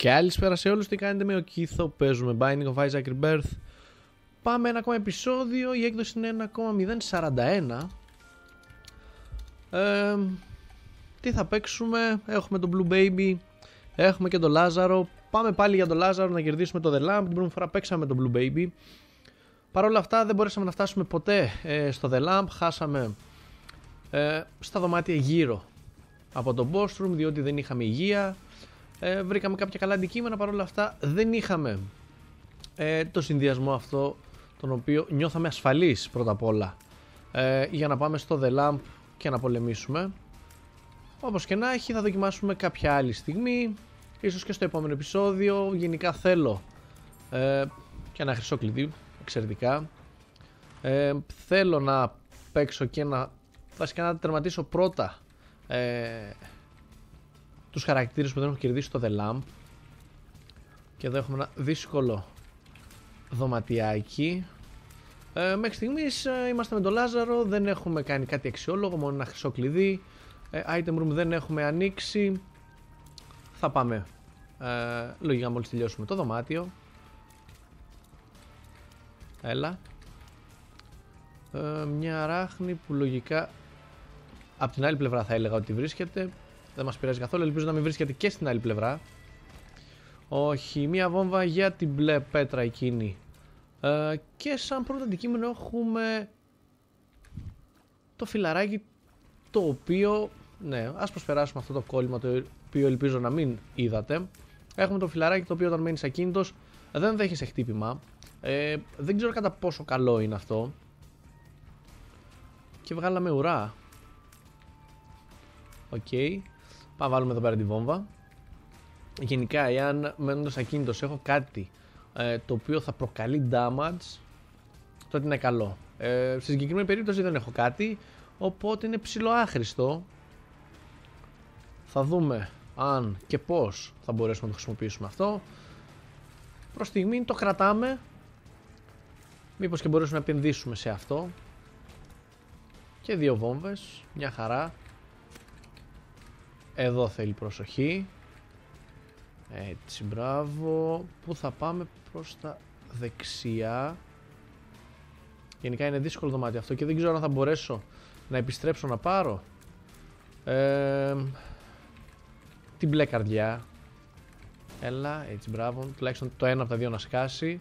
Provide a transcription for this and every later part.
Καλησπέρα σε όλους, τι κάνετε? Με ο Κίθο, παίζουμε Binding of Isaac Rebirth. Πάμε ένα ακόμα επεισόδιο, η έκδοση είναι 1,041. Τι θα παίξουμε? Έχουμε τον Blue Baby, έχουμε και τον Λάζαρο. Πάμε πάλι για τον Λάζαρο να κερδίσουμε το The Lamp. Την πρώτη φορά παίξαμε τον Blue Baby. Παρ' όλα αυτά δεν μπορέσαμε να φτάσουμε ποτέ στο The Lamp. Χάσαμε στα δωμάτια γύρω από το boss room, διότι δεν είχαμε υγεία. Βρήκαμε κάποια καλά αντικείμενα, παρόλα αυτά δεν είχαμε το συνδυασμό αυτό τον οποίο νιώθαμε ασφαλείς πρώτα απ' όλα για να πάμε στο The Lamp και να πολεμήσουμε. Όπως και να έχει, θα δοκιμάσουμε κάποια άλλη στιγμή, ίσως και στο επόμενο επεισόδιο. Γενικά θέλω και ένα χρυσό κλειδί, εξαιρετικά. Θέλω να παίξω και βασικά να τερματίσω πρώτα τους χαρακτήρες που δεν έχω κερδίσει στο The Lamp. Και εδώ έχουμε ένα δύσκολο δωματιάκι. Μέχρι στιγμής είμαστε με τον Λάζαρο, δεν έχουμε κάνει κάτι αξιόλογο, μόνο ένα χρυσό κλειδί. Item room δεν έχουμε ανοίξει. Θα πάμε λογικά μόλις τελειώσουμε το δωμάτιο. Έλα. Μια αράχνη που λογικά από την άλλη πλευρά θα έλεγα ότι βρίσκεται. Δεν μας πειράζει καθόλου, ελπίζω να μην βρίσκεται και στην άλλη πλευρά. Όχι, μία βόμβα για την μπλε πέτρα εκείνη. Και σαν πρώτο αντικείμενο έχουμε το φιλαράκι, το οποίο, ναι, ας προσπεράσουμε αυτό το κόλλημα, το οποίο ελπίζω να μην είδατε. Έχουμε το φιλαράκι το οποίο όταν μένεις ακίνητος δεν δέχεσαι χτύπημα. Δεν ξέρω κατά πόσο καλό είναι αυτό. Και βγάλαμε ουρά. Οκ. Πάμε βάλουμε εδώ πέρα τη βόμβα. Γενικά, εάν μένοντας ακίνητος έχω κάτι το οποίο θα προκαλεί damage, τότε είναι καλό. Στη συγκεκριμένη περίπτωση δεν έχω κάτι, οπότε είναι ψιλοάχρηστο. Θα δούμε αν και πώς θα μπορέσουμε να το χρησιμοποιήσουμε αυτό. Προς στιγμή το κρατάμε. Μήπως και μπορέσουμε να επενδύσουμε σε αυτό. Και δύο βόμβες, μια χαρά. Εδώ θέλει προσοχή. Έτσι, μπράβο. Πού θα πάμε? Προς τα δεξιά. Γενικά είναι δύσκολο δωμάτιο αυτό και δεν ξέρω αν θα μπορέσω να επιστρέψω να πάρω την μπλε καρδιά. Έλα, έτσι, μπράβο. Τουλάχιστον το ένα από τα δύο να σκάσει.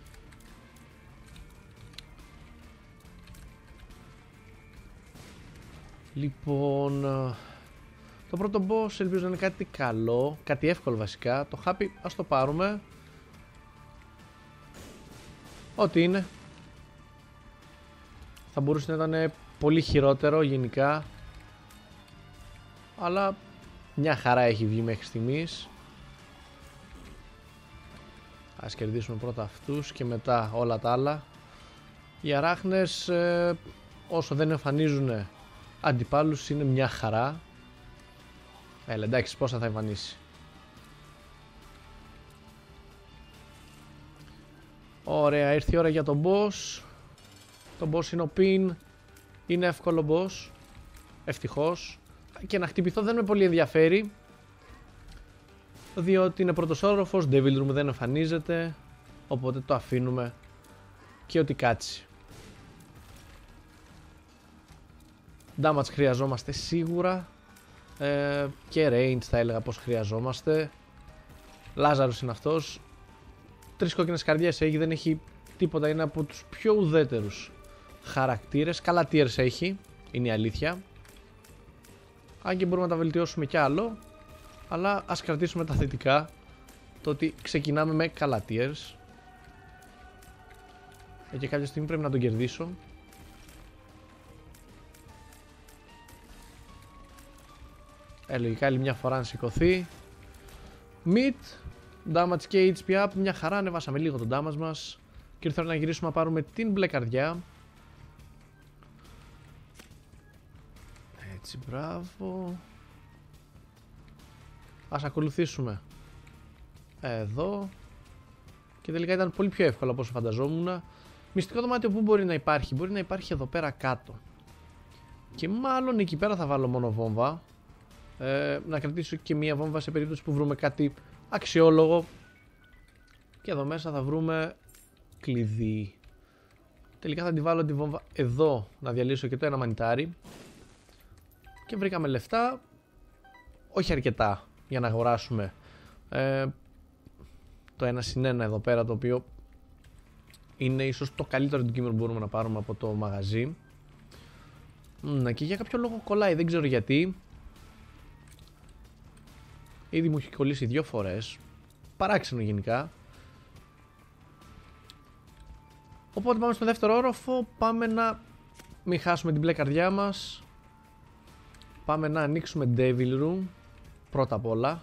Λοιπόν, το πρώτο boss ελπίζω να είναι κάτι καλό, κάτι εύκολο βασικά. Το happy ας το πάρουμε. Ό,τι είναι. Θα μπορούσε να ήταν πολύ χειρότερο γενικά, αλλά μια χαρά έχει βγει μέχρι στιγμής. Ας κερδίσουμε πρώτα αυτούς και μετά όλα τα άλλα. Οι αράχνες όσο δεν εμφανίζουν αντιπάλους είναι μια χαρά. Έλα, εντάξει, πόσα θα εμφανίσει. Ωραία, ήρθε η ώρα για τον boss. Το boss είναι ο Pin. Είναι εύκολο boss, ευτυχώς. Και να χτυπηθώ δεν με πολύ ενδιαφέρει, διότι είναι πρώτος όροφος, Devil Room δεν εμφανίζεται, οπότε το αφήνουμε και ό,τι κάτσει. Damage χρειαζόμαστε σίγουρα, και range θα έλεγα πως χρειαζόμαστε. Λάζαρος είναι αυτός. 3 κόκκινες καρδιές έχει, δεν έχει τίποτα, είναι από τους πιο ουδέτερους χαρακτήρες. Καλά tiers έχει, είναι η αλήθεια. Αν και μπορούμε να τα βελτιώσουμε κι άλλο, αλλά ας κρατήσουμε τα θετικά, το ότι ξεκινάμε με καλά tiers. Και κάποια στιγμή πρέπει να τον κερδίσω. Λογικά άλλη μια φορά να σηκωθεί. Meat, damage και HP up, μια χαρά, ανεβάσαμε λίγο τον damage μας. Και ήρθε να γυρίσουμε να πάρουμε την μπλε καρδιά. Έτσι, μπράβο. Ας ακολουθήσουμε εδώ. Και τελικά ήταν πολύ πιο εύκολο από όσο φανταζόμουν. Μυστικό δωμάτιο που μπορεί να υπάρχει? Μπορεί να υπάρχει εδώ πέρα κάτω. Και μάλλον εκεί πέρα θα βάλω μόνο βόμβα. Να κρατήσω και μία βόμβα σε περίπτωση που βρούμε κάτι αξιόλογο. Και εδώ μέσα θα βρούμε κλειδί. Τελικά θα τη βάλω τη βόμβα εδώ να διαλύσω και το ένα μανιτάρι. Και βρήκαμε λεφτά. Όχι αρκετά για να αγοράσουμε το 1+1 εδώ πέρα, το οποίο είναι ίσως το καλύτερο αντικείμενο που μπορούμε να πάρουμε από το μαγαζί. Και για κάποιο λόγο κολλάει, δεν ξέρω γιατί. Ήδη μου έχει κολλήσει 2 φορές. Παράξενο γενικά. Οπότε πάμε στο δεύτερο όροφο. Πάμε να μην χάσουμε την μπλε καρδιά μας. Πάμε να ανοίξουμε Devil Room πρώτα απ' όλα.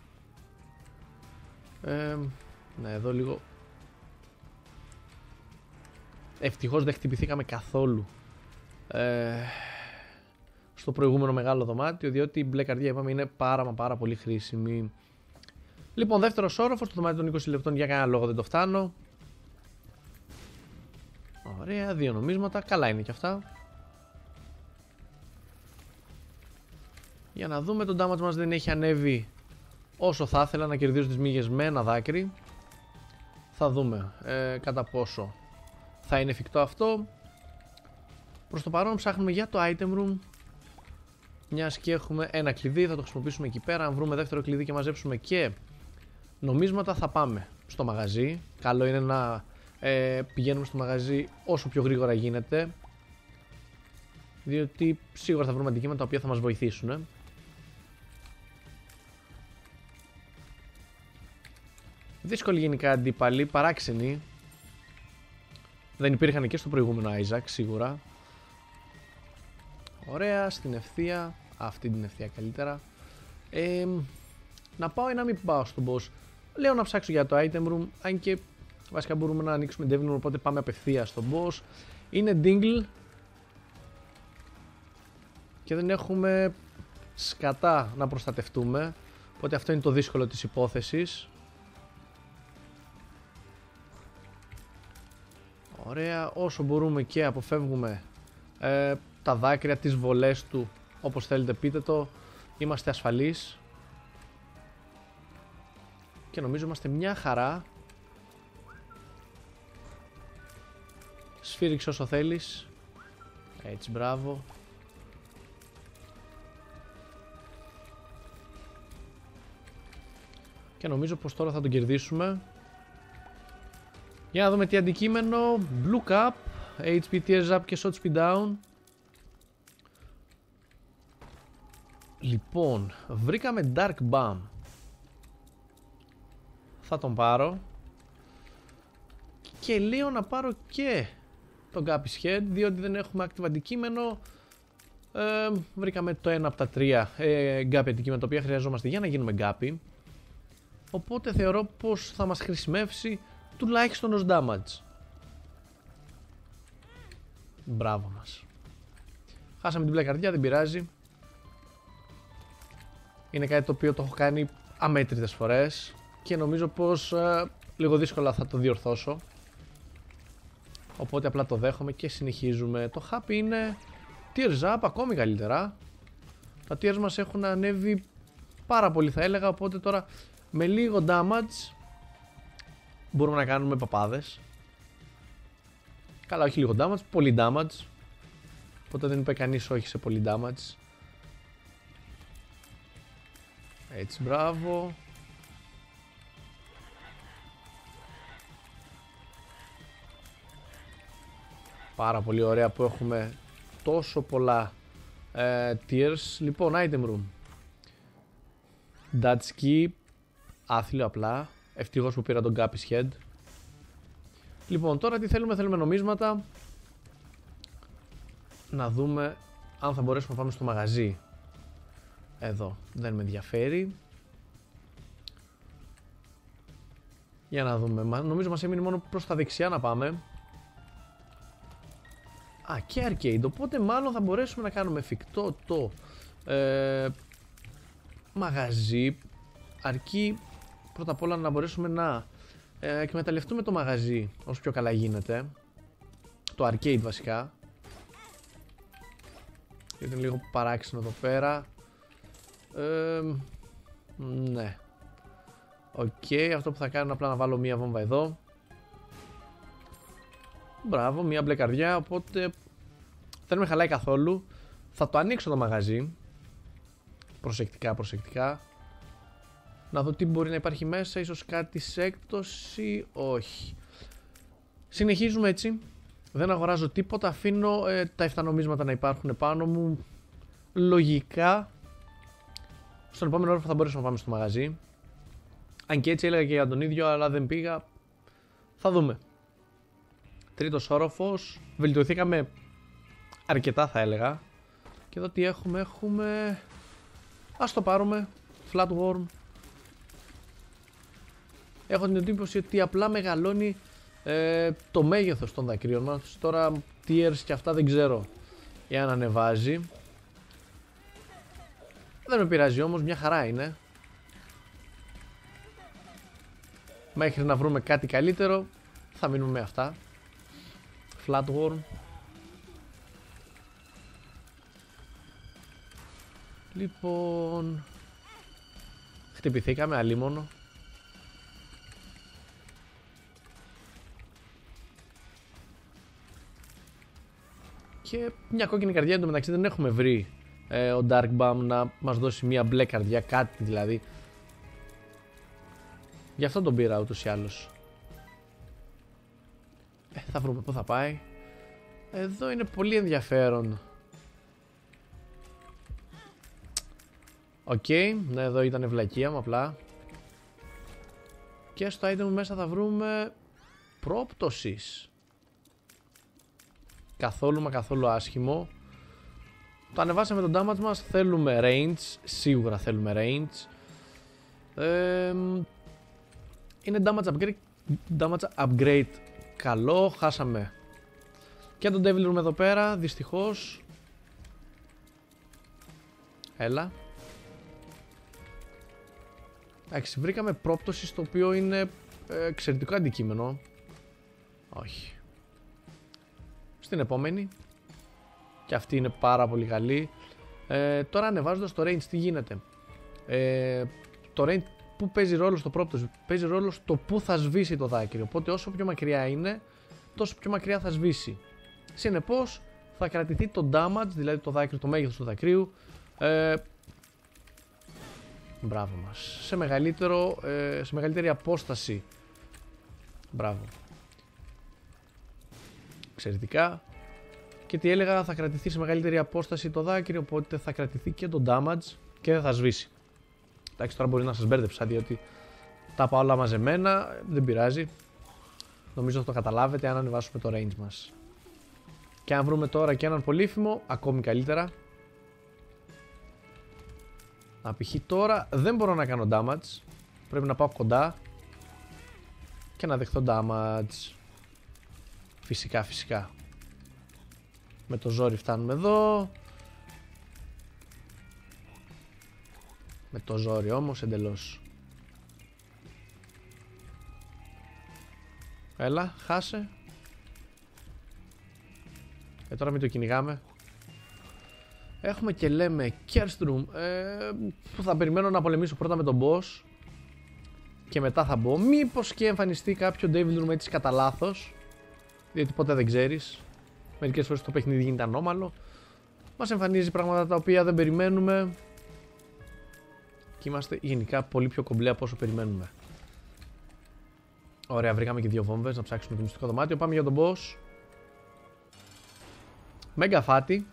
Ναι, εδώ λίγο. Ευτυχώς δεν χτυπηθήκαμε καθόλου στο προηγούμενο μεγάλο δωμάτιο, διότι η μπλε καρδιά, είπαμε, είναι πάρα πολύ χρήσιμη. Λοιπόν, δεύτερος όροφος, το δωμάτιο των 20 λεπτών για κανένα λόγο δεν το φτάνω. Ωραία, 2 νομίσματα, καλά είναι και αυτά. Για να δούμε, το damage μας δεν έχει ανέβει όσο θα ήθελα, να κερδίζω τις μύγες με ένα δάκρυ. Θα δούμε κατά πόσο θα είναι εφικτό αυτό. Προς το παρόν ψάχνουμε για το item room. Μιας και έχουμε ένα κλειδί, θα το χρησιμοποιήσουμε εκεί πέρα. Αν βρούμε δεύτερο κλειδί και μαζέψουμε και νομίσματα, θα πάμε στο μαγαζί. Καλό είναι να πηγαίνουμε στο μαγαζί όσο πιο γρήγορα γίνεται, διότι σίγουρα θα βρούμε αντικείμενα τα οποία θα μας βοηθήσουν. Δύσκολη γενικά αντίπαλοι, παράξενοι. Δεν υπήρχαν και στο προηγούμενο Isaac σίγουρα. Ωραία, στην ευθεία. Αυτή την ευθεία καλύτερα. Να πάω ή να μην πάω στον boss. Λέω να ψάξω για το item room. Αν και βασικά μπορούμε να ανοίξουμε Devil Room, οπότε πάμε απευθεία στον boss. Είναι Dingle. Και δεν έχουμε σκατά να προστατευτούμε. Οπότε αυτό είναι το δύσκολο της υπόθεσης. Ωραία, όσο μπορούμε και αποφεύγουμε τα δάκρυα, τις βολές του, όπως θέλετε πείτε το, είμαστε ασφαλείς. Και νομίζω είμαστε μια χαρά. Σφύριξε όσο θέλεις. Έτσι, μπράβο. Και νομίζω πως τώρα θα τον κερδίσουμε. Για να δούμε τι αντικείμενο. Blue Cup, HP Tears Up και Shot Speed Down. Λοιπόν, βρήκαμε Dark Bomb. Θα τον πάρω. Και λέω να πάρω και τον Guppy's Head, διότι δεν έχουμε active αντικείμενο. Βρήκαμε το ένα από τα 3 Guppy αντικείμενα τα οποία χρειαζόμαστε για να γίνουμε Guppy. Οπότε θεωρώ πως θα μας χρησιμεύσει τουλάχιστον ως damage. Μπράβο μας. Χάσαμε την μπλε καρδιά, δεν πειράζει. Είναι κάτι το οποίο το έχω κάνει αμέτρητες φορές και νομίζω πως λίγο δύσκολα θα το διορθώσω. Οπότε απλά το δέχομαι και συνεχίζουμε. Το happy είναι tears up, ακόμη καλύτερα. Τα tears μας έχουν ανέβει πάρα πολύ, θα έλεγα, οπότε τώρα με λίγο damage μπορούμε να κάνουμε παπάδες. Καλά, όχι λίγο damage, πολύ damage. Οπότε δεν είπε κανείς όχι σε πολύ damage. Έτσι, μπράβο. Πάρα πολύ ωραία που έχουμε τόσο πολλά tiers. Λοιπόν, item room. Dutch key. Άθλιο απλά. Ευτυχώς που πήρα τον Guppy's Head. Λοιπόν, τώρα τι θέλουμε? Θέλουμε νομίσματα. Να δούμε αν θα μπορέσουμε να πάμε στο μαγαζί. Εδώ, δεν με ενδιαφέρει. Για να δούμε. Νομίζω μας έμεινε μόνο προς τα δεξιά να πάμε. Α, και arcade. Οπότε μάλλον θα μπορέσουμε να κάνουμε εφικτό το μαγαζί. Αρκεί πρώτα απ' όλα να μπορέσουμε να εκμεταλλευτούμε το μαγαζί όσο πιο καλά γίνεται. Το arcade βασικά. Είναι λίγο παράξενο εδώ πέρα. Ναι. Οκ, αυτό που θα κάνω είναι απλά να βάλω μία βόμβα εδώ. Μπράβο, μία μπλε καρδιά, οπότε δεν με χαλάει καθόλου. Θα το ανοίξω το μαγαζί. Προσεκτικά. Να δω τι μπορεί να υπάρχει μέσα, ίσως κάτι σε έκπτωση, όχι. Συνεχίζουμε έτσι. Δεν αγοράζω τίποτα, αφήνω τα 7 νομίσματα να υπάρχουν πάνω μου. Λογικά στον επόμενο όροφο θα μπορέσουμε να πάμε στο μαγαζί. Αν και έτσι έλεγα και για τον ίδιο, αλλά δεν πήγα. Θα δούμε. Τρίτος όροφος. Βελτιωθήκαμε αρκετά, θα έλεγα. Και εδώ τι έχουμε. Ας το πάρουμε. Flatworm. Έχω την εντύπωση ότι απλά μεγαλώνει το μέγεθος των δακρύων μας. Τώρα tiers και αυτά δεν ξέρω εάν ανεβάζει. Δεν με πειράζει όμως, μια χαρά είναι. Μέχρι να βρούμε κάτι καλύτερο θα μείνουμε με αυτά. Flatworm. Λοιπόν, χτυπηθήκαμε αλίμονο. Και μια κόκκινη καρδιά, εντωμεταξύ δεν έχουμε βρει ο Darkbum να μας δώσει μια μπλε καρδιά, κάτι δηλαδή. Γι' αυτό τον πήρα ούτως ή άλλως. Θα βρούμε πού θα πάει. Εδώ είναι πολύ ενδιαφέρον. Οκ, ναι, εδώ ήταν βλακεία μου απλά. Και στο item μέσα θα βρούμε πρόπτωσης. Καθόλου άσχημο. Το ανεβάσαμε τον damage μας. Θέλουμε range. Σίγουρα θέλουμε range. Είναι damage upgrade καλό. Χάσαμε και τον Devil Room εδώ πέρα, δυστυχώς. Έλα. Εντάξει, βρήκαμε πρόπτωση στο οποίο είναι εξαιρετικό αντικείμενο. Όχι. Στην επόμενη. Και αυτή είναι πάρα πολύ καλή. Τώρα ανεβάζοντας το range τι γίνεται. Το range που παίζει ρόλο στο πρόπτωση, παίζει ρόλο στο που θα σβήσει το δάκρυο. Οπότε όσο πιο μακριά είναι, τόσο πιο μακριά θα σβήσει. Συνεπώς θα κρατηθεί το damage, δηλαδή το δάκρυο, το μέγεθος του δακρύου, μπράβο μας, σε μεγαλύτερη απόσταση. Μπράβο. Εξαιρετικά. Και τι έλεγα, θα κρατηθεί σε μεγαλύτερη απόσταση το δάκρυο, οπότε θα κρατηθεί και το damage και δεν θα σβήσει. Εντάξει, τώρα μπορεί να σας μπέρδεψα, διότι τα πάω όλα μαζεμένα, δεν πειράζει. Νομίζω θα το καταλάβετε αν ανεβάσουμε το range μας. Και αν βρούμε τώρα και έναν πολύφημο, ακόμη καλύτερα. Π.χ. τώρα δεν μπορώ να κάνω damage. Πρέπει να πάω κοντά και να δεχθώ damage. Φυσικά. Με το ζόρι φτάνουμε εδώ. Με το ζόρι όμως εντελώς. Έλα, χάσε. Τώρα μην το κυνηγάμε. Έχουμε και λέμε Kerstrom, που θα περιμένω να πολεμήσω πρώτα με τον boss και μετά θα μπω. Μήπως και εμφανιστεί κάποιο Devil Room έτσι κατά λάθος, διότι ποτέ δεν ξέρεις. Μερικές φορές το παιχνίδι γίνεται ανώμαλο. Μας εμφανίζει πράγματα τα οποία δεν περιμένουμε. Και είμαστε γενικά πολύ πιο κομπλέ από όσο περιμένουμε. Ωραία, βρήκαμε και 2 βόμβες να ψάξουμε το μυστικό δωμάτιο. Πάμε για τον boss. Μέγκα φάτι.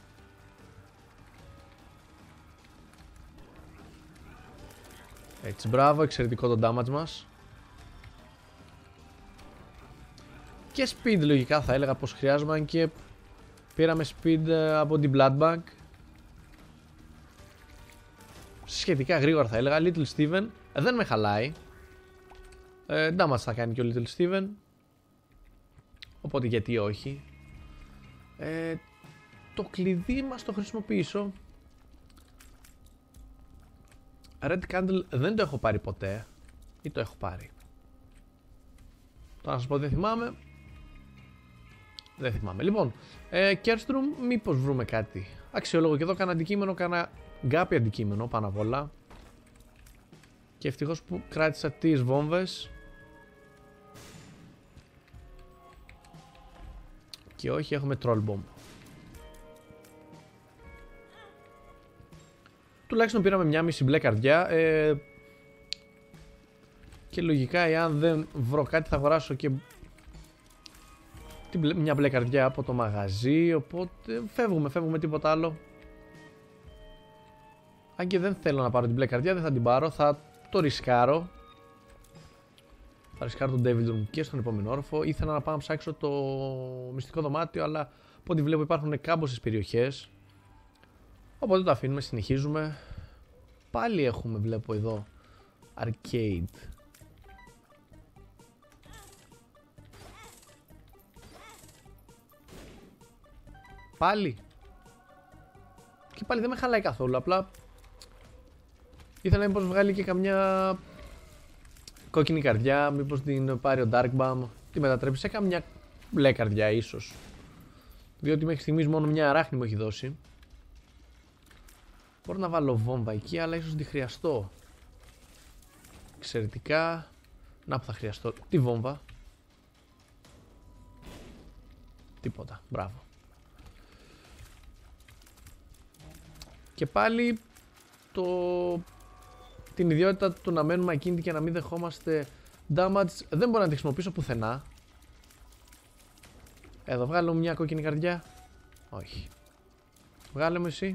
Έτσι, μπράβο, εξαιρετικό το damage μας. Και speed λογικά θα έλεγα πως χρειάζομαι, αν και πήραμε speed από την Blood Bank. Σχετικά γρήγορα θα έλεγα. Little Steven δεν με χαλάει. Damage θα κάνει και ο Little Steven, οπότε γιατί όχι. Το κλειδί μας το χρησιμοποιήσω. Red Candle δεν το έχω πάρει ποτέ. Ή το έχω πάρει. Τώρα να σας πω, δεν θυμάμαι. Δεν θυμάμαι. Λοιπόν, Kerstrom, μήπως βρούμε κάτι αξιόλογο και εδώ. Κάνα αντικείμενο, κάνα γκάπι αντικείμενο πάνω απ' όλα. Και ευτυχώς που κράτησα τις βόμβες. Και όχι, έχουμε troll bomb. Τουλάχιστον πήραμε μια μισή μπλε καρδιά. Και λογικά εάν δεν βρω κάτι θα αγοράσω και μια μπλε καρδιά από το μαγαζί. Οπότε φεύγουμε τίποτα άλλο. Αν και δεν θέλω να πάρω την μπλε καρδιά, δεν θα την πάρω, θα το ρισκάρω. Θα ρισκάρω τον Devil Room και στον επόμενο όροφο. Ήθελα να πάω να ψάξω το μυστικό δωμάτιο, αλλά από ό,τι βλέπω υπάρχουν κάμποσες περιοχές. Οπότε το αφήνουμε, συνεχίζουμε. Πάλι έχουμε, βλέπω εδώ, arcade. Πάλι. Και πάλι δεν με χαλάει καθόλου, απλά ήθελα μήπως βγάλει και καμιά κόκκινη καρδιά, μήπως την πάρει ο Dark Bum, τη μετατρέψει σε καμιά μπλε καρδιά ίσως. Διότι μέχρι στιγμής μόνο μια αράχνη μου έχει δώσει. Μπορώ να βάλω βόμβα εκεί, αλλά ίσως τη χρειαστώ. Εξαιρετικά. Να που θα χρειαστώ τη βόμβα. Τίποτα, μπράβο. Και πάλι την ιδιότητα του να μένουμε ακίνητοι και να μην δεχόμαστε damage δεν μπορώ να τη χρησιμοποιήσω πουθενά. Εδώ βγάλω μια κόκκινη καρδιά. Όχι. Βγάλε μου εσύ.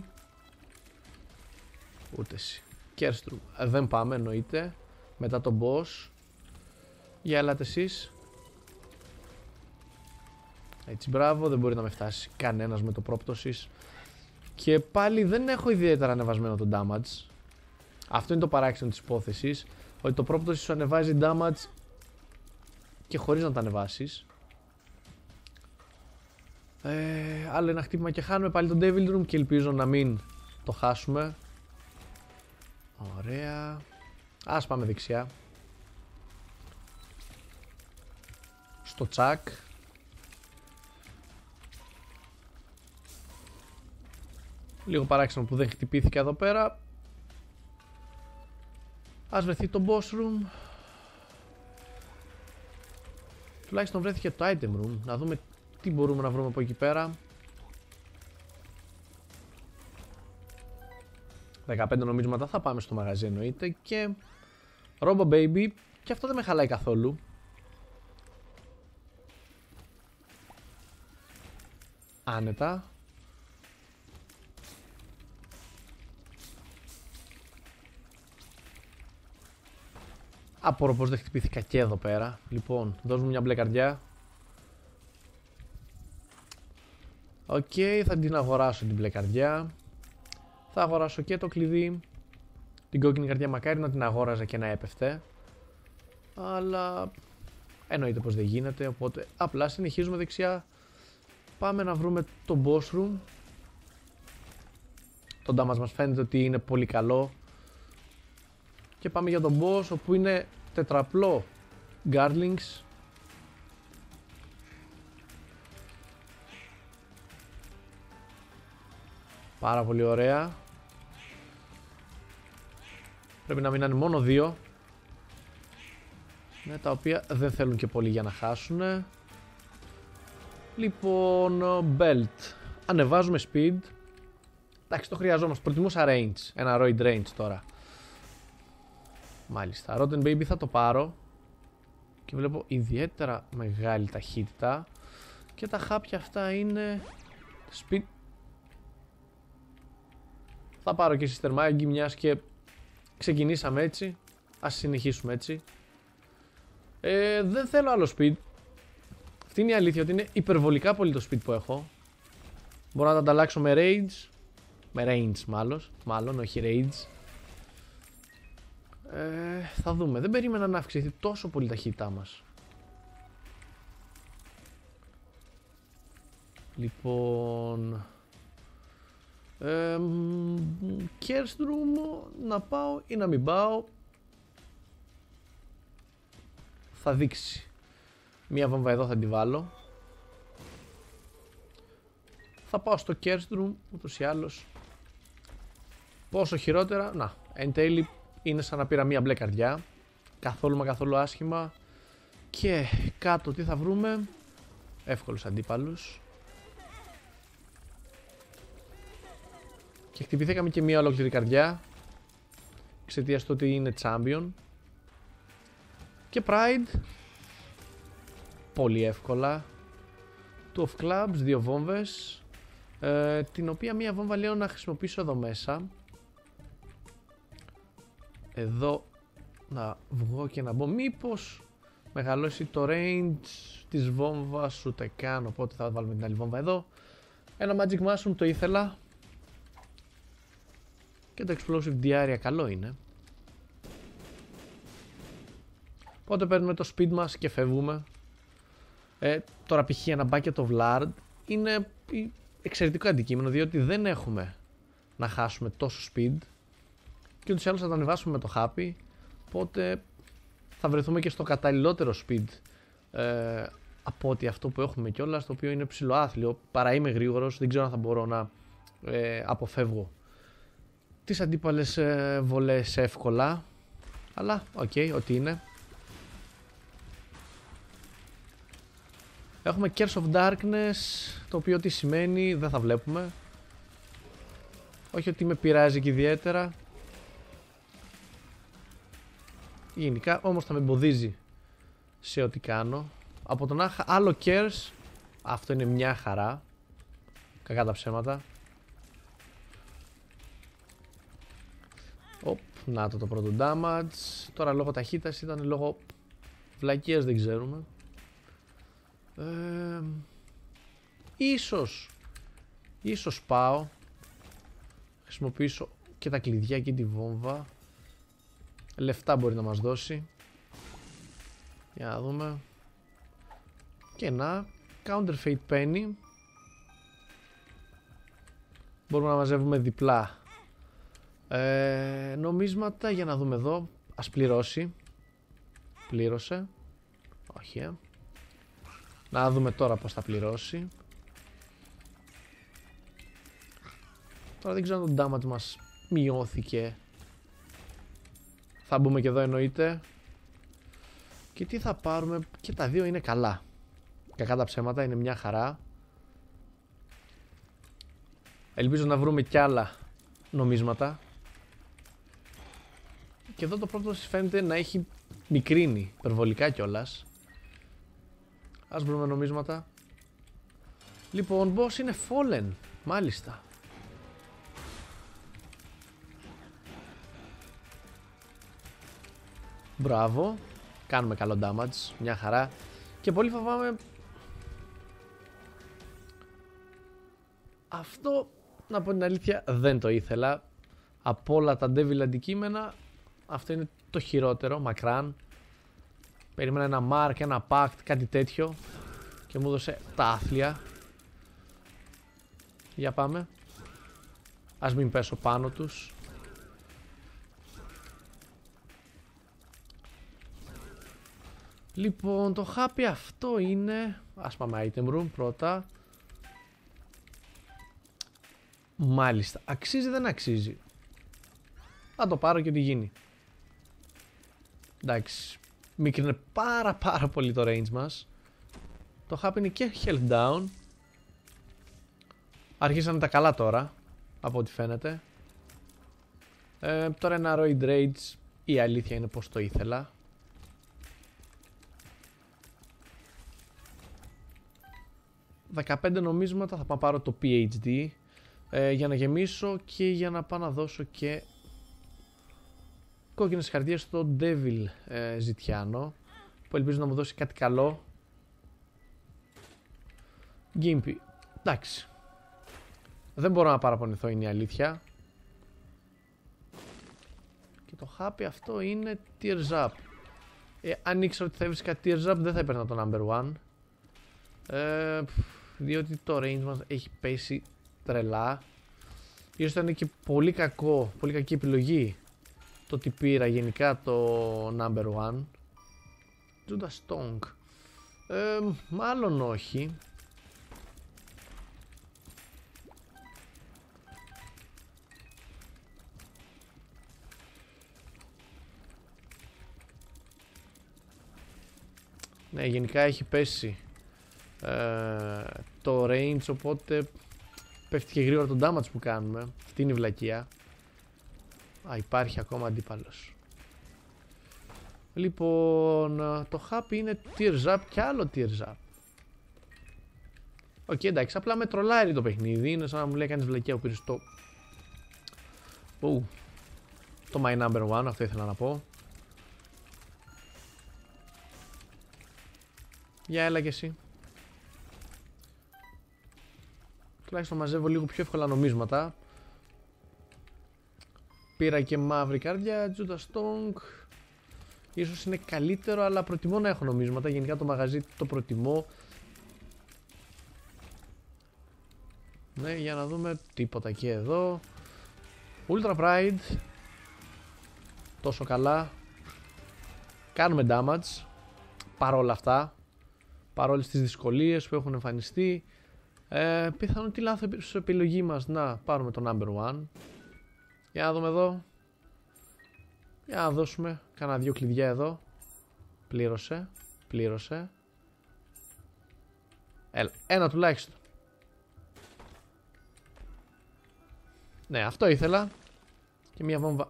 Ούτε εσύ. Κέρστρου. Δεν πάμε εννοείται. Μετά τον boss. Για ελάτε εσείς. Έτσι μπράβο. Δεν μπορεί να με φτάσει κανένας με το πρόπτωσης. Και πάλι δεν έχω ιδιαίτερα ανεβασμένο το damage. Αυτό είναι το παράξενο της υπόθεσης. Ότι το πρόπτωση σου ανεβάζει damage και χωρίς να τα ανεβάσεις. Άλλο ένα χτύπημα και χάνουμε πάλι το Devil Room και ελπίζω να μην το χάσουμε. Ωραία. Ας πάμε δεξιά. Στο τσακ. Λίγο παράξενο που δεν χτυπήθηκα εδώ πέρα. Ας βρεθεί το boss room. Τουλάχιστον βρέθηκε το item room. Να δούμε τι μπορούμε να βρούμε από εκεί πέρα. 15 νομίσματα, θα πάμε στο μαγαζί εννοείται. Και Robo Baby. Και αυτό δεν με χαλάει καθόλου. Άνετα. Απορώ πως δεν χτυπήθηκα και εδώ πέρα. Λοιπόν, δώσουμε μια μπλε καρδιά. Οκ, θα την αγοράσω την μπλε καρδιά. Θα αγοράσω και το κλειδί. Την κόκκινη καρδιά μακάρι να την αγόραζα και να έπεφτε. Αλλά εννοείται πως δεν γίνεται. Οπότε απλά συνεχίζουμε δεξιά. Πάμε να βρούμε το boss room. Το damage μας φαίνεται ότι είναι πολύ καλό. Και πάμε για τον boss, όπου είναι τετραπλό Garlings. Πάρα πολύ ωραία. Πρέπει να μείνανε μόνο δύο. Ναι, τα οποία δεν θέλουν και πολύ για να χάσουν. Λοιπόν, belt. Ανεβάζουμε speed. Εντάξει, το χρειαζόμαστε. Προτιμούσα range. Ένα roid range τώρα. Μάλιστα. Rotten Baby θα το πάρω. Και βλέπω ιδιαίτερα μεγάλη ταχύτητα. Και τα χάπια αυτά είναι speed. Θα πάρω και Sister Maggie, μιας και ξεκινήσαμε έτσι. Ας συνεχίσουμε έτσι. Δεν θέλω άλλο speed. Αυτή είναι η αλήθεια, ότι είναι υπερβολικά πολύ το speed που έχω. Μπορώ να τα ανταλλάξω με rage. Με range μάλλον, όχι rage. Θα δούμε. Δεν περίμενα να αυξηθεί τόσο πολύ η ταχύτητά μας. Λοιπόν... Curse Room, να πάω ή να μην πάω. Θα δείξει. Μία βόμβα εδώ θα τη βάλω. Θα πάω στο Curse Room, ούτως ή άλλως. Πόσο χειρότερα, να, εν τέλει είναι σαν να πήρα μία μπλε καρδιά. Καθόλου μα καθόλου άσχημα. Και κάτω τι θα βρούμε? Εύκολους αντίπαλους. Και χτυπηθήκαμε και μία ολόκληρη καρδιά εξαιτίας του ότι είναι champion. Και Pride. Πολύ εύκολα. Two of Clubs, 2 βόμβες. Την οποία μία βόμβα λέω να χρησιμοποιήσω εδώ μέσα. Εδώ να βγω και να μπω. Μήπως μεγαλώσει το range της βόμβας, ούτε καν, οπότε θα βάλουμε την άλλη βόμβα εδώ. Ένα Magic Mushroom το ήθελα. Και το Explosive Diarrhea καλό είναι. Οπότε παίρνουμε το speed μας και φεύγουμε. Τώρα π.χ. ένα bucket of lard είναι εξαιρετικό αντικείμενο, διότι δεν έχουμε να χάσουμε τόσο speed και ούτως ή άλλως θα τα ανεβάσουμε με το happy, οπότε θα βρεθούμε και στο καταλληλότερο speed από ότι αυτό που έχουμε κιόλας, το οποίο είναι ψιλοάθλιο, παρά είμαι γρήγορος, δεν ξέρω αν θα μπορώ να αποφεύγω τις αντίπαλες βολές εύκολα, αλλά οκ, ό,τι είναι. Έχουμε Curse of Darkness, το οποίο τι σημαίνει δεν θα βλέπουμε. Όχι ότι με πειράζει και ιδιαίτερα. Γενικά όμως θα με εμποδίζει σε ό,τι κάνω. Από το να είχα άλλο Curse, αυτό είναι μια χαρά. Κακά τα ψέματα. Να το πρώτο damage. Τώρα λόγω ταχύτητας ήταν, λόγω βλακείας δεν ξέρουμε. Ίσως πάω. Χρησιμοποιήσω και τα κλειδιά και τη βόμβα. Λεφτά μπορεί να μας δώσει. Για να δούμε. Και να Counterfeit Penny. Μπορούμε να μαζεύουμε διπλά νομίσματα. Για να δούμε εδώ. Ας πληρώσει. Πλήρωσε. Όχι. Να δούμε τώρα πως θα πληρώσει. Τώρα δεν ξέρω αν το damage μας μειώθηκε. Θα μπούμε και εδώ εννοείται. Και τι θα πάρουμε? Και τα δύο είναι καλά. Κακά τα ψέματα, είναι μια χαρά. Ελπίζω να βρούμε κι άλλα νομίσματα. Και εδώ το πρώτο φαίνεται να έχει μικρύνει υπερβολικά κιόλας. Ας βρούμε νομίσματα. Λοιπόν, boss είναι fallen. Μάλιστα. Μπράβο. Κάνουμε καλό damage. Μια χαρά. Και πολύ φοβάμαι αυτό, να πω την αλήθεια, δεν το ήθελα. Από όλα τα devil αντικείμενα αυτό είναι το χειρότερο, μακράν. Περίμενα ένα mark, ένα pact, κάτι τέτοιο και μου έδωσε τα άθλια. Για πάμε. Ας μην πέσω πάνω τους. Λοιπόν, το happy αυτό είναι... Ας πάμε item room πρώτα. Μάλιστα. Αξίζει δεν αξίζει? Θα το πάρω και τι γίνει. Εντάξει. Μίκρινε πάρα πολύ το range μας. Το happy είναι και health down. Αρχίσανε τα καλά τώρα, από ό,τι φαίνεται. Τώρα ένα Roid Rage. Η αλήθεια είναι πως το ήθελα. $15 νομίσματα, θα πάω πάρω το PhD για να γεμίσω και για να πάω να δώσω και κόκκινες καρδιές στο Devil Ζητιάνο, που ελπίζω να μου δώσει κάτι καλό. Gimpy, εντάξει, δεν μπορώ να παραπονηθώ, είναι η αλήθεια. Και το happy αυτό είναι Tears Up. Αν ήξερα ότι θα έβρισκα Tears Up δεν θα έπαιρνα το number 1, διότι το range μας έχει πέσει τρελά. Ίσως ήταν και πολύ κακή επιλογή το ότι πήρα γενικά το number 1. Judas Stonk, μάλλον όχι. Ναι, γενικά έχει πέσει το range, οπότε πέφτει και γρήγορα το damage που κάνουμε. Αυτή είναι η βλακεία. Υπάρχει ακόμα αντίπαλος. Λοιπόν, το happy είναι tears up και άλλο tears up. Οκ, εντάξει, απλά με τρολάρει το παιχνίδι. Είναι σαν να μου λέει κάνεις βλακεία που πήρες το... το my number one, αυτό ήθελα να πω. Για έλα και εσύ. Τουλάχιστον μαζεύω λίγο πιο εύκολα νομίσματα. Πήρα και μαύρη καρδιά, Judas Stonk. Ίσως είναι καλύτερο, αλλά προτιμώ να έχω νομίσματα. Γενικά το μαγαζί το προτιμώ. Ναι, για να δούμε τίποτα και εδώ. Ultra Pride. Τόσο καλά. Κάνουμε damage. Παρόλα αυτά. Παρόλες τις δυσκολίες που έχουν εμφανιστεί. Πιθανόν τη λάθος επιλογή μας να πάρουμε το number one. Για να δούμε εδώ. Για να δώσουμε κάνα 2 κλειδιά εδώ. Πλήρωσε. Πλήρωσε. Έλα, ένα τουλάχιστον. Ναι, αυτό ήθελα. Και μια βόμβα.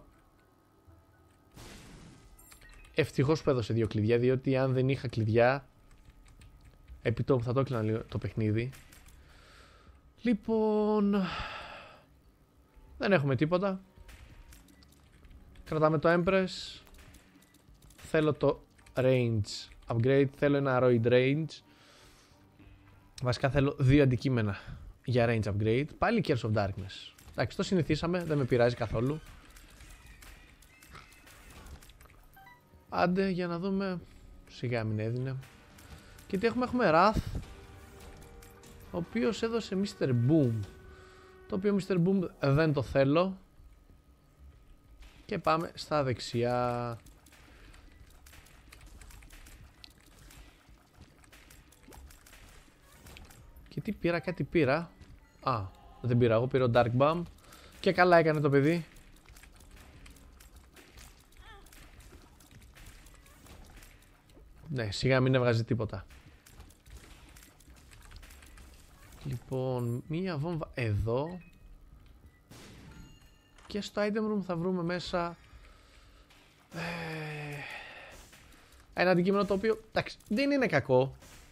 Ευτυχώς που έδωσε 2 κλειδιά, διότι αν δεν είχα κλειδιά, επί τόπου θα το έκλεινα λίγο το παιχνίδι. Λοιπόν, δεν έχουμε τίποτα. Κρατάμε το Empress. Θέλω το range upgrade. Θέλω ένα Roid range. Βασικά θέλω 2 αντικείμενα για range upgrade. Πάλι Curse of Darkness. Εντάξει, το συνηθίσαμε, δεν με πειράζει καθόλου. Άντε για να δούμε. Σιγά μην έδινε. Και τι έχουμε, έχουμε Wrath, ο οποίος έδωσε Mr. Boom. Το οποίο Mr. Boom δεν το θέλω. Και πάμε στα δεξιά. Και τι πήρα, κάτι πήρα. Α, δεν πήρα, εγώ πήρα Dark Bomb. Και καλά έκανε το παιδί. Ναι, σιγά μην έβγαζε τίποτα. Λοιπόν, μία βόμβα εδώ. Και στο item room θα βρούμε μέσα ένα αντικείμενο το οποίο, εντάξει, δεν είναι κακό,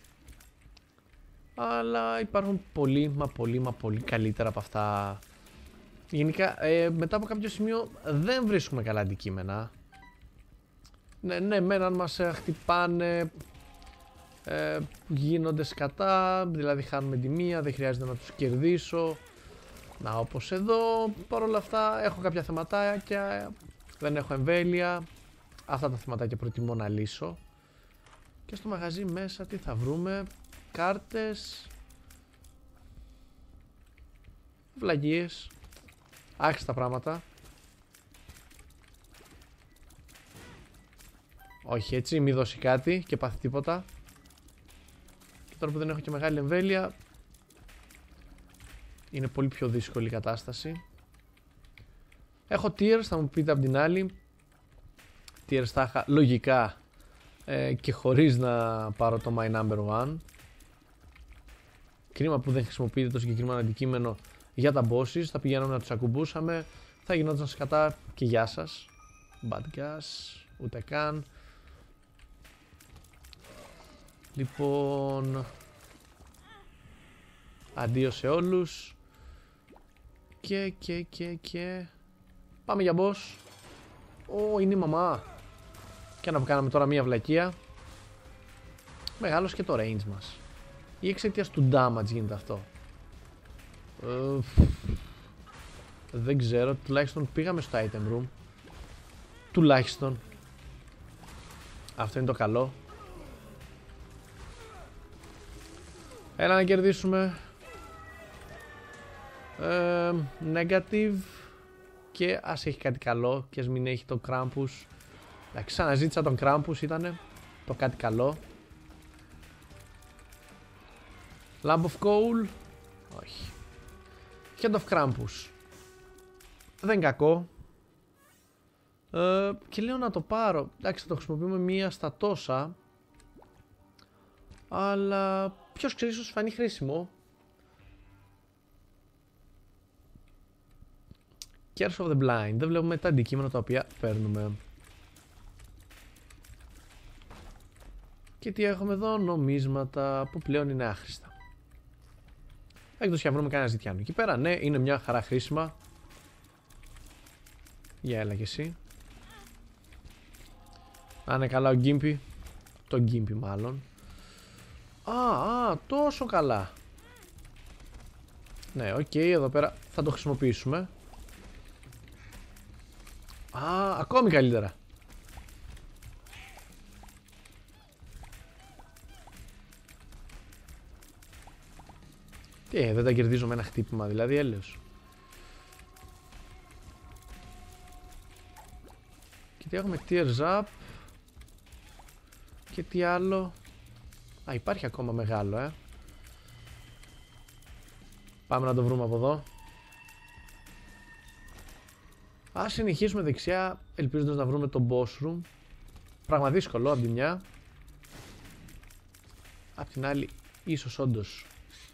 αλλά υπάρχουν πολύ καλύτερα από αυτά. Γενικά μετά από κάποιο σημείο δεν βρίσκουμε καλά αντικείμενα. Ναι, μέναν μας χτυπάνε, γίνονται σκατά, δηλαδή χάνουμε τη μία, δεν χρειάζεται να τους κερδίσω. Να, όπως εδώ, παρόλα αυτά έχω κάποια θεματάκια, δεν έχω εμβέλεια. Αυτά τα θεματάκια προτιμώ να λύσω. Και στο μαγαζί μέσα τι θα βρούμε? Κάρτες, βλαγίες, άχιστα πράγματα. Όχι έτσι, μη δώσει κάτι και πάθει τίποτα. Και τώρα που δεν έχω και μεγάλη εμβέλεια, είναι πολύ πιο δύσκολη η κατάσταση. Έχω tears, θα μου πείτε απ' την άλλη. Tears θα είχα λογικά και χωρίς να πάρω το my number one. Κρίμα που δεν χρησιμοποιείται το συγκεκριμένο αντικείμενο για τα bosses. Θα πηγαίναμε να τους ακουμπούσαμε, θα γινόταν σκατά και γεια σας. Bad gas, ούτε καν. Λοιπόν, αντίο σε όλους. Και πάμε για boss. Είναι η μαμά. Και να κάναμε τώρα μία βλακεία. Μεγάλος και το range μας. Ή εξαιτίας του damage γίνεται αυτό? Δεν ξέρω. Τουλάχιστον πήγαμε στο item room. Τουλάχιστον. Αυτό είναι το καλό. Έλα να κερδίσουμε. Negative. Και ας έχει κάτι καλό. Και ας μην έχει το Krampus. Εντάξει, ξαναζήτησα τον Krampus, ήτανε το κάτι καλό. Lamp of Coal. Όχι. Head of Krampus. Δεν κακό. Και λέω να το πάρω. Εντάξει, θα το χρησιμοποιούμε μία στα τόσα. Αλλά ποιος ξέρει, ίσως φανεί χρήσιμο. Curse of the Blind. Δεν βλέπουμε τα αντικείμενα τα οποία παίρνουμε. Και τι έχουμε εδώ? Νομίσματα που πλέον είναι άχρηστα. Εκτός και αν βρούμε κανένα ζητιάνο εκεί πέρα. Ναι, είναι μια χαρά χρήσιμα. Για έλα και εσύ. Να είναι καλά ο Γκίμπι. Το Γκίμπι μάλλον. Τόσο καλά. Ναι, οκ, εδώ πέρα θα το χρησιμοποιήσουμε. Ακόμη καλύτερα. Τι, δεν τα κερδίζω με ένα χτύπημα, δηλαδή, έλεος. Και τι έχουμε? Tears up. Και τι άλλο? Υπάρχει ακόμα μεγάλο, Πάμε να το βρούμε από εδώ. Ας συνεχίσουμε δεξιά, ελπίζοντας να βρούμε το boss room. Πράγμα δύσκολο από τη μια. Απ' την άλλη, ίσως όντως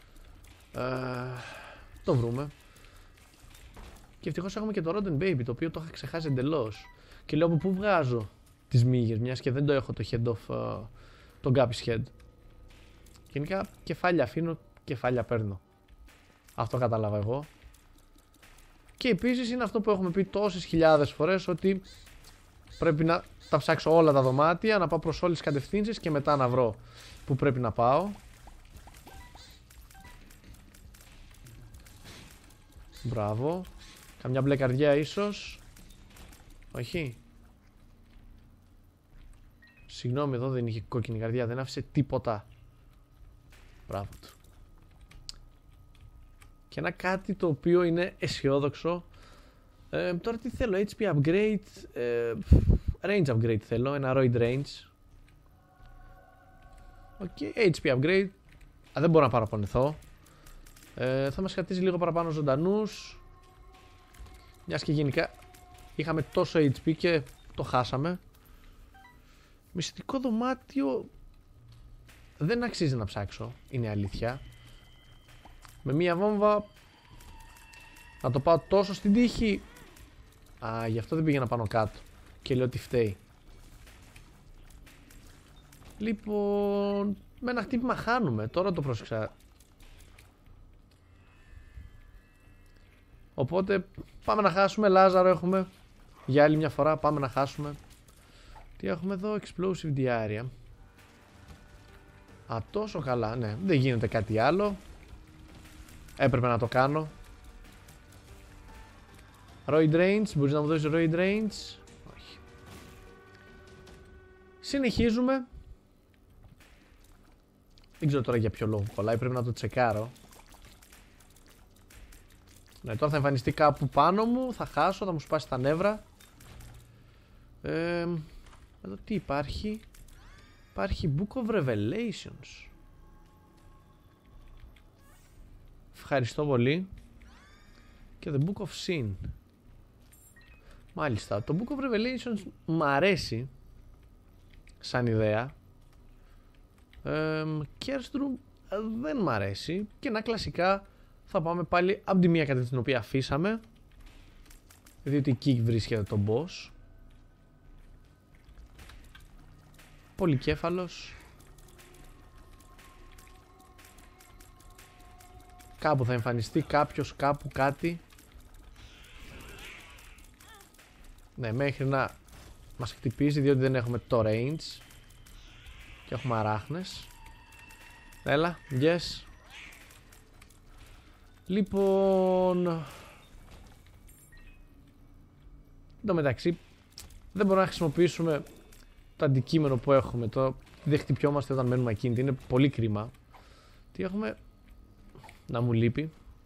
το βρούμε. Και ευτυχώς έχουμε και το Rotten Baby, το οποίο το είχα ξεχάσει εντελώς. Και λέω από πού βγάζω τις μύγες, μιας και δεν το έχω το head of τον Guppy's head. Γενικά κεφάλια αφήνω, κεφάλια παίρνω. Αυτό κατάλαβα εγώ. Και επίσης είναι αυτό που έχουμε πει τόσες χιλιάδες φορές, ότι πρέπει να τα ψάξω όλα τα δωμάτια, να πάω προς όλες τις κατευθύνσεις και μετά να βρω που πρέπει να πάω. Μπράβο. Καμιά μπλε καρδιά ίσως. Όχι. Συγγνώμη, εδώ δεν είχε κόκκινη καρδιά, δεν άφησε τίποτα. Μπράβο του. Και ένα κάτι το οποίο είναι αισιόδοξο. Τώρα τι θέλω? HP upgrade, range upgrade θέλω, ένα roid range. HP upgrade. Δεν μπορώ να παραπονεθώ. Θα μας κρατήσει λίγο παραπάνω ζωντανούς. Μιας και γενικά είχαμε τόσο HP και το χάσαμε. Μυστικό δωμάτιο δεν αξίζει να ψάξω, είναι αλήθεια. Με μία βόμβα να το πάω τόσο στην τύχη. Γι' αυτό δεν πήγαινα πάνω κάτω και λέω ότι φταίει. Λοιπόν, με ένα χτύπημα χάνουμε, τώρα το πρόσεξα. Οπότε πάμε να χάσουμε. Λάζαρο έχουμε για άλλη μια φορά, πάμε να χάσουμε. Τι έχουμε εδώ? Explosive diarrhea. Τόσο καλά, ναι, δεν γίνεται κάτι άλλο. Έπρεπε να το κάνω. Roid range, μπορείς να μου δώσεις roid range? Όχι. Συνεχίζουμε. Δεν ξέρω τώρα για ποιο λόγο κολλάει, πρέπει να το τσεκάρω. Ναι, τώρα θα εμφανιστεί κάπου πάνω μου, θα χάσω, θα μου σπάσει τα νεύρα. Εδώ τι υπάρχει? Υπάρχει Book of Revelations. Ευχαριστώ πολύ. Και The Book of Sin. Μάλιστα, το Book of Revelations μ' αρέσει σαν ιδέα. Kerstrom δεν μ' αρέσει. Και να κλασικά θα πάμε πάλι από τη μία κατά την οποία αφήσαμε, διότι εκεί βρίσκεται το boss. Πολυκέφαλος. Κάπου θα εμφανιστεί κάποιος, κάπου κάτι. Ναι, μέχρι να μας χτυπήσει, διότι δεν έχουμε το range. Και έχουμε αράχνες. Έλα, yes. Λοιπόν, εν τω μεταξύ δεν μπορούμε να χρησιμοποιήσουμε το αντικείμενο που έχουμε. Δεν χτυπιόμαστε όταν μένουμε ακίνητοι. Είναι πολύ κρίμα. Τι έχουμε? Να μου λείπει.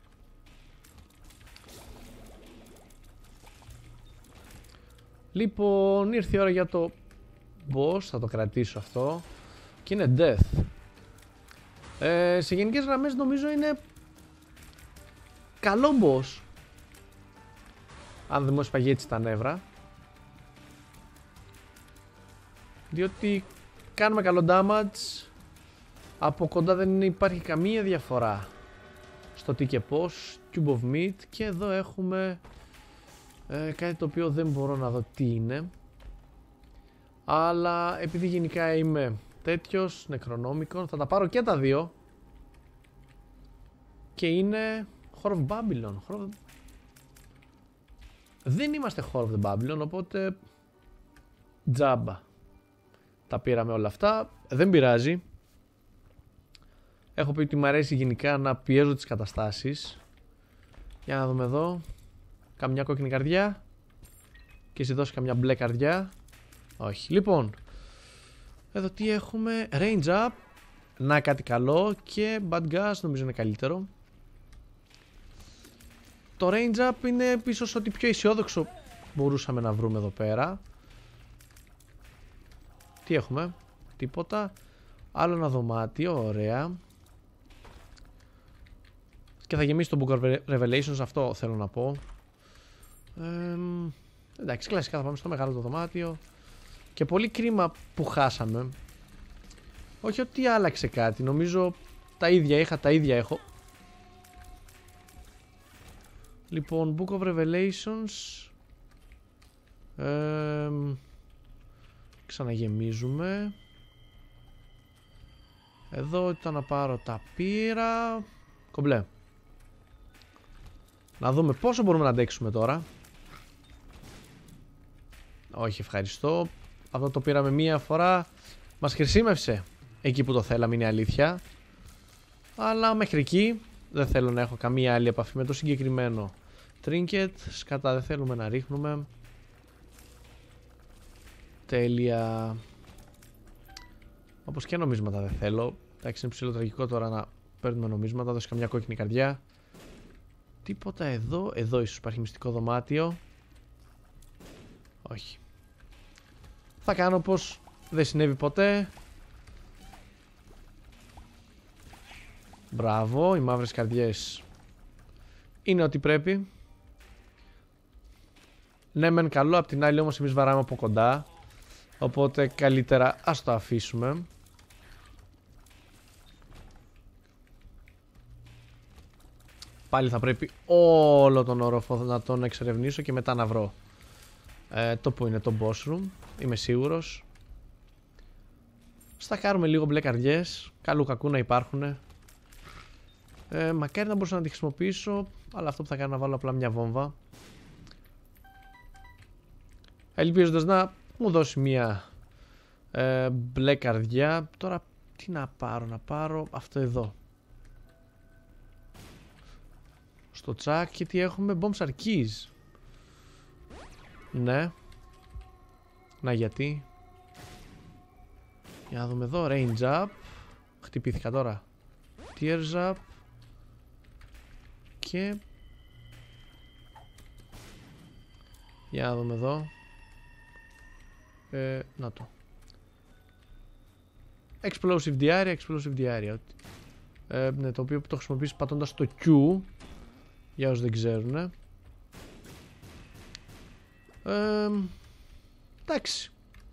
Λοιπόν, ήρθε η ώρα για το boss. Θα το κρατήσω αυτό. Και είναι death. Σε γενικές γραμμές νομίζω είναι καλό boss, αν δεν μου έσπαγε έτσι τα νεύρα, διότι κάνουμε καλό damage, Από κοντά δεν υπάρχει καμία διαφορά στο τι και πώς. Cube of Meat. Και εδώ έχουμε κάτι το οποίο δεν μπορώ να δω τι είναι. Αλλά επειδή γενικά είμαι τέτοιος νεκρονόμικον, θα τα πάρω και τα δύο. Και είναι Whore of Babylon. Δεν είμαστε Whore of the Babylon, οπότε τζάμπα. Τα πήραμε όλα αυτά, δεν πειράζει. Έχω πει ότι μου αρέσει γενικά να πιέζω τις καταστάσεις. Για να δούμε εδώ. Καμιά κόκκινη καρδιά. Και εσύ δώσει καμιά μπλε καρδιά. Όχι. Λοιπόν, εδώ τι έχουμε? Range up. Να, κάτι καλό. Και bad gas νομίζω είναι καλύτερο. Το range up είναι ίσως ότι πιο αισιόδοξο μπορούσαμε να βρούμε εδώ πέρα. Τι έχουμε? Τίποτα. Άλλο ένα δωμάτιο. Ωραία. Και θα γεμίσει το Book of Revelations. Αυτό θέλω να πω. Εντάξει, κλασικά θα πάμε στο μεγάλο το δωμάτιο. Και πολύ κρίμα που χάσαμε. Όχι ότι άλλαξε κάτι. Νομίζω τα ίδια είχα, τα ίδια έχω. Λοιπόν, Book of Revelations. Ξαναγεμίζουμε. Εδώ ήταν να πάρω, τα πήρα. Κομπλέ. Να δούμε πόσο μπορούμε να αντέξουμε τώρα. Όχι, ευχαριστώ. Αυτό το πήραμε μία φορά. Μας χρησιμεύσε εκεί που το θέλαμε, είναι αλήθεια. Αλλά μέχρι εκεί δεν θέλω να έχω καμία άλλη επαφή με το συγκεκριμένο trinket. Σκατά δεν θέλουμε να ρίχνουμε. Τέλεια. Όπως και νομίσματα δεν θέλω. Εντάξει, είναι ψηλό τραγικό τώρα να παίρνουμε νομίσματα. Δώσει καμιά κόκκινη καρδιά. Τίποτα εδώ. Εδώ ίσως υπάρχει μυστικό δωμάτιο. Όχι. Θα κάνω πως δεν συνέβη ποτέ. Μπράβο, οι μαύρες καρδιές είναι ό,τι πρέπει. Ναι μεν καλό, απ' την άλλη όμως εμείς βαράμε από κοντά. Οπότε καλύτερα ας το αφήσουμε. Πάλι θα πρέπει όλο τον όροφο να τον εξερευνήσω και μετά να βρω το που είναι το boss room. Είμαι σίγουρος. Στακάρουμε λίγο μπλε καρδιές. Καλού κακού να υπάρχουν. Μακάρι να μπορούσα να τη χρησιμοποιήσω. Αλλά αυτό που θα κάνω να βάλω απλά μια βόμβα. Ελπίζοντας να μου δώσει μια μπλε καρδιά. Τώρα τι να πάρω? Να πάρω αυτό εδώ. Στο τσάκ και τι έχουμε? Bombs are keys. Ναι. Να γιατί? Για να δούμε εδώ. Range up. Χτυπήθηκα τώρα. Tears up. Και για να δούμε εδώ. Να το. Explosive diarrhea. Explosive diarrhea. Ναι, το οποίο το χρησιμοποιείς πατώντας το Q. Για όσους δεν ξέρουν. Εντάξει.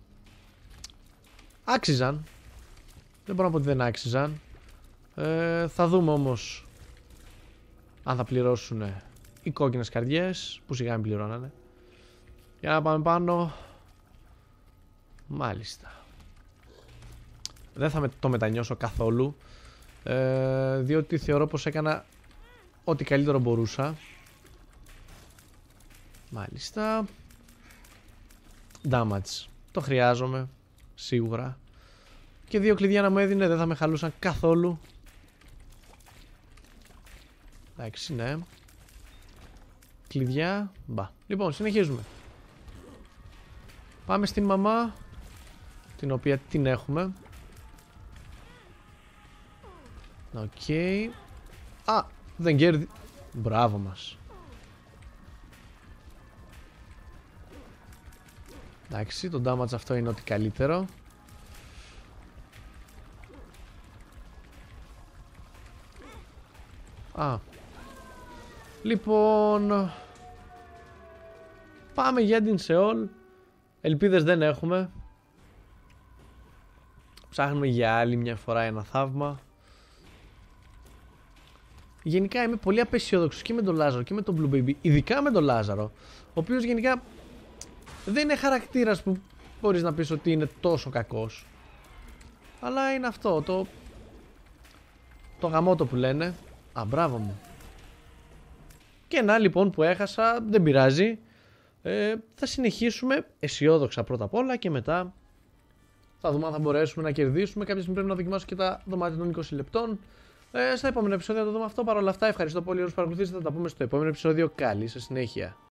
Άξιζαν. Δεν μπορώ να πω ότι δεν άξιζαν. Θα δούμε όμως αν θα πληρώσουν οι κόκκινες καρδιές, που σιγά μην πληρώνανε. Για να πάμε πάνω. Μάλιστα. Δεν θα το μετανιώσω καθόλου, διότι θεωρώ πως έκανα ό,τι καλύτερο μπορούσα. Μάλιστα. Damage. Το χρειάζομαι σίγουρα. Και 2 κλειδιά να μου έδινε δεν θα με χαλούσαν καθόλου. Εντάξει, ναι. Κλειδιά. Μπα. Λοιπόν, συνεχίζουμε. Πάμε στην μαμά, την οποία την έχουμε. Οκ. Α, δεν κέρδι. Μπράβο μας. Εντάξει, το damage αυτό είναι ό,τι καλύτερο. Α. Λοιπόν, πάμε για την Σεόλ. Ελπίδες δεν έχουμε. Ψάχνουμε για άλλη μια φορά ένα θαύμα. Γενικά είμαι πολύ απεσιόδοξος και με τον Λάζαρο και με τον Blue Baby. Ειδικά με τον Λάζαρο, ο οποίος γενικά δεν είναι χαρακτήρας που μπορείς να πεις ότι είναι τόσο κακός. Αλλά είναι αυτό, το γαμότο που λένε. Α, μπράβο μου. Και να λοιπόν που έχασα, δεν πειράζει. Θα συνεχίσουμε αισιόδοξα πρώτα απ' όλα και μετά θα δούμε αν θα μπορέσουμε να κερδίσουμε. Κάποια στιγμή πρέπει να δοκιμάσω και τα δωμάτια των 20 λεπτών. Στα επόμενα επεισόδια θα το δούμε αυτό. Παρ' όλα αυτά, ευχαριστώ πολύ όλους που παρακολουθήσατε. Θα τα πούμε στο επόμενο επεισόδιο. Καλή σας συνέχεια.